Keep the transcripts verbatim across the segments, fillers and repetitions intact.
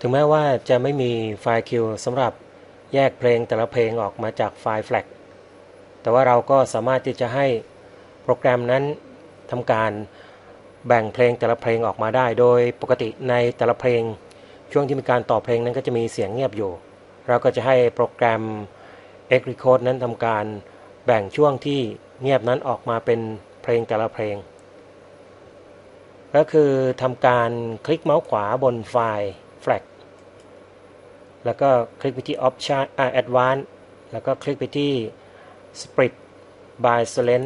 ถึงแม้ว่าจะไม่มีไฟล์คิวสำหรับแยกเพลงแต่ละเพลงออกมาจากไฟล์ แฟลก แต่ว่าเราก็สามารถที่จะให้โปรแกรมนั้นทำการแบ่งเพลงแต่ละเพลงออกมาได้โดยปกติในแต่ละเพลงช่วงที่มีการต่อเพลงนั้นก็จะมีเสียงเงียบอยู่เราก็จะให้โปรแกรม Xrecode นั้นทำการแบ่งช่วงที่เงียบนั้นออกมาเป็นเพลงแต่ละเพลงก็คือทำการคลิกเมาส์ขวาบนไฟล์ แฟลก แล้วก็คลิกไปที่ Option อ่า Advanced แล้วก็คลิกไปที่ Split by Silence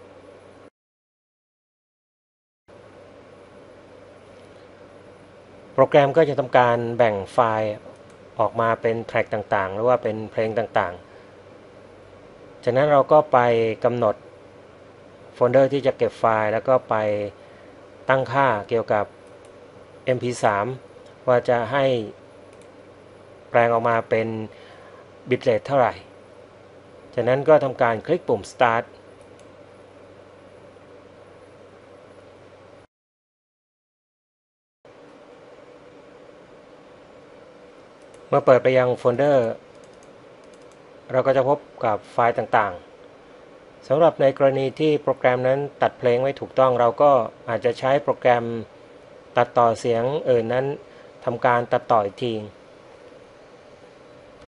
โปรแกรมก็จะทำการแบ่งไฟล์ออกมาเป็นแทร็กต่างๆหรือว่าเป็นเพลงต่างๆจากนั้นเราก็ไปกำหนดโฟลเดอร์ที่จะเก็บไฟล์แล้วก็ไปตั้งค่าเกี่ยวกับ เอ็ม พี ทรี ว่าจะให้แปลงออกมาเป็น bitrate เท่าไหร่จากนั้นก็ทำการคลิกปุ่ม start เมื่อเปิดไปยังโฟลเดอร์เราก็จะพบกับไฟล์ต่างๆสำหรับในกรณีที่โปรแกรมนั้นตัดเพลงไม่ถูกต้องเราก็อาจจะใช้โปรแกรมตัดต่อเสียงอื่นนั้นทำการตัดต่ออีกที